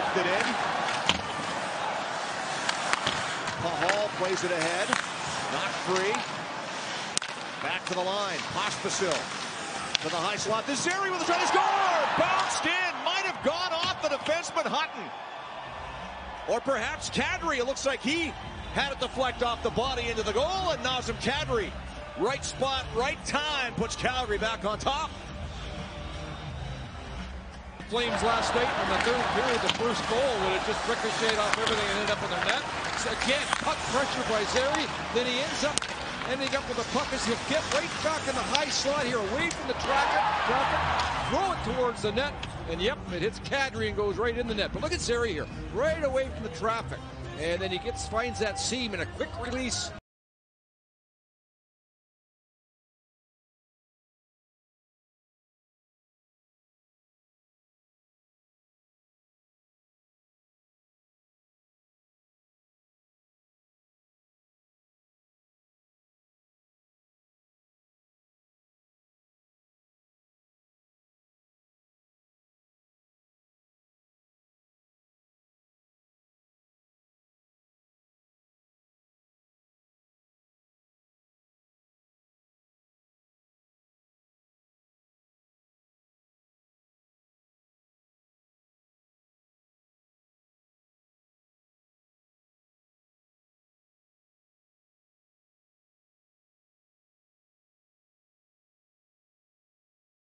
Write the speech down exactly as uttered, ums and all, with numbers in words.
Lifted in. Pahal plays it ahead. Not free. Back to the line. Pospisil to the high slot. The Zeri with a try to score. Bounced in. Might have gone off the defenseman Hutton. Or perhaps Kadri. It looks like he had it deflect off the body into the goal. And Nazem Kadri, right spot, right time, puts Calgary back on top. Flames last night in the third period, the first goal would have just ricocheted off everything and ended up in their net. So again, puck pressure by Zeri. Then he ends up ending up with the puck as he'll get right back in the high slot here, away from the traffic, traffic, throw it towards the net, and yep, it hits Kadri and goes right in the net. But look at Zeri here, right away from the traffic. And then he gets finds that seam in a quick release